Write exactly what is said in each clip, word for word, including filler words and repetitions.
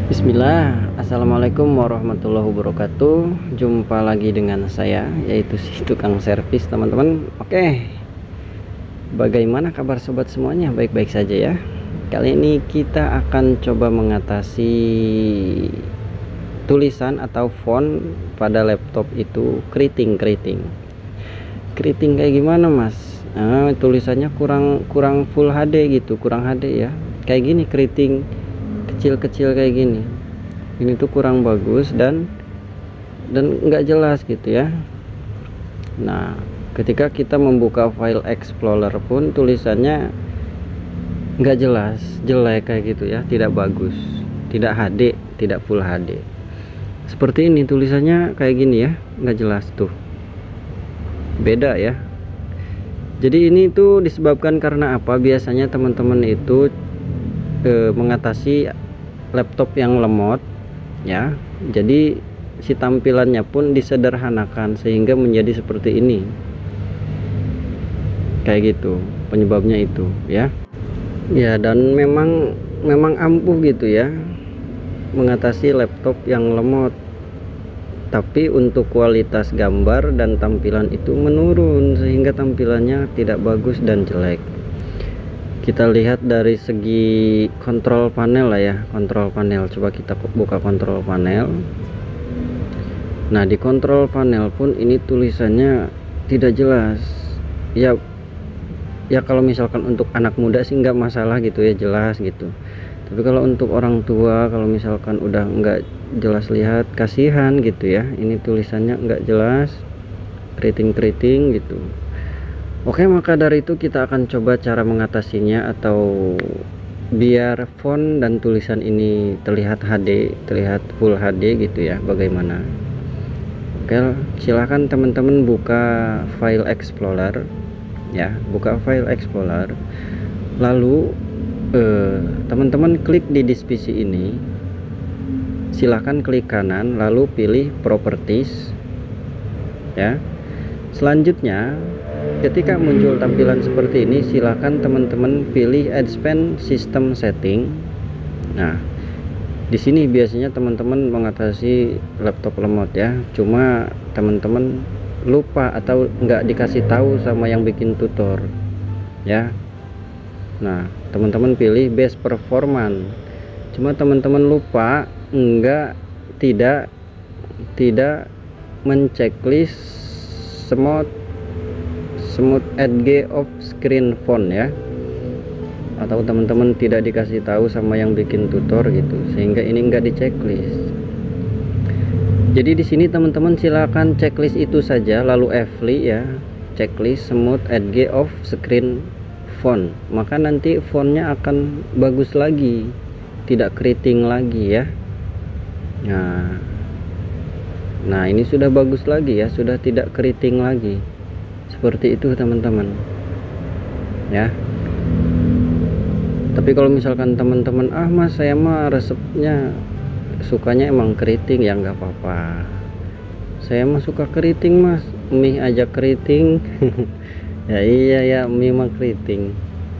Bismillah, assalamualaikum warahmatullahi wabarakatuh. Jumpa lagi dengan saya, yaitu si tukang servis, teman-teman. Oke, bagaimana kabar sobat semuanya? Baik-baik saja ya. Kali ini kita akan coba mengatasi tulisan atau font pada laptop itu keriting-keriting. Keriting kayak gimana, Mas? Nah, tulisannya kurang kurang full H D gitu, kurang H D ya. Kayak gini keriting kecil-kecil kayak gini, ini tuh kurang bagus dan dan nggak jelas gitu ya. Nah, ketika kita membuka file Explorer pun tulisannya nggak jelas, jelek kayak gitu ya, tidak bagus, tidak H D, tidak full H D. Seperti ini tulisannya kayak gini ya, nggak jelas tuh, beda ya. Jadi ini tuh disebabkan karena apa? Biasanya teman-teman itu eh, mengatasi laptop yang lemot ya, jadi si tampilannya pun disederhanakan sehingga menjadi seperti ini, kayak gitu penyebabnya itu ya. Ya, dan memang memang ampuh gitu ya mengatasi laptop yang lemot, tapi untuk kualitas gambar dan tampilan itu menurun sehingga tampilannya tidak bagus dan jelek. Kita lihat dari segi kontrol panel lah ya, kontrol panel. Coba kita buka kontrol panel. Nah, di kontrol panel pun ini tulisannya tidak jelas ya. Ya kalau misalkan untuk anak muda sih nggak masalah gitu ya, jelas gitu. Tapi kalau untuk orang tua, kalau misalkan udah nggak jelas lihat, kasihan gitu ya. Ini tulisannya nggak jelas, keriting-keriting gitu. Oke, maka dari itu kita akan coba cara mengatasinya atau biar font dan tulisan ini terlihat H D, terlihat full H D gitu ya, bagaimana. Oke, silahkan teman-teman buka file Explorer ya, buka file Explorer, lalu teman-teman eh, klik di divisi ini, silahkan klik kanan lalu pilih Properties ya. Selanjutnya ketika muncul tampilan seperti ini, silahkan teman-teman pilih Advanced System Setting. Nah, di sini biasanya teman-teman mengatasi laptop lemot ya, cuma teman-teman lupa atau nggak dikasih tahu sama yang bikin tutor ya. Nah, teman-teman pilih Best Performance, cuma teman-teman lupa enggak tidak tidak menceklis smooth smooth edge of screen font ya, atau teman-teman tidak dikasih tahu sama yang bikin tutor gitu sehingga ini enggak di checklist. Jadi di sini teman-teman silakan checklist itu saja, lalu F L I ya, checklist smooth edge of screen font, maka nanti fontnya akan bagus lagi, tidak keriting lagi ya. Nah, nah ini sudah bagus lagi ya, sudah tidak keriting lagi. Seperti itu teman-teman ya. Tapi kalau misalkan teman-teman, ah mas saya mah resepnya sukanya emang keriting, ya nggak apa-apa. Saya mah suka keriting mas, mie aja keriting. Ya iya ya, mie mah keriting.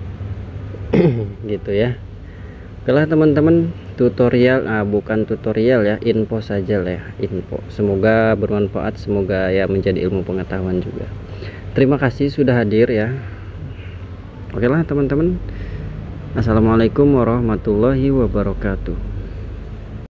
Gitu ya. Oke lah teman-teman, tutorial, ah bukan tutorial ya, info saja lah ya, info. Semoga bermanfaat, semoga ya menjadi ilmu pengetahuan juga. Terima kasih sudah hadir ya. Oke lah teman-teman, assalamualaikum warahmatullahi wabarakatuh.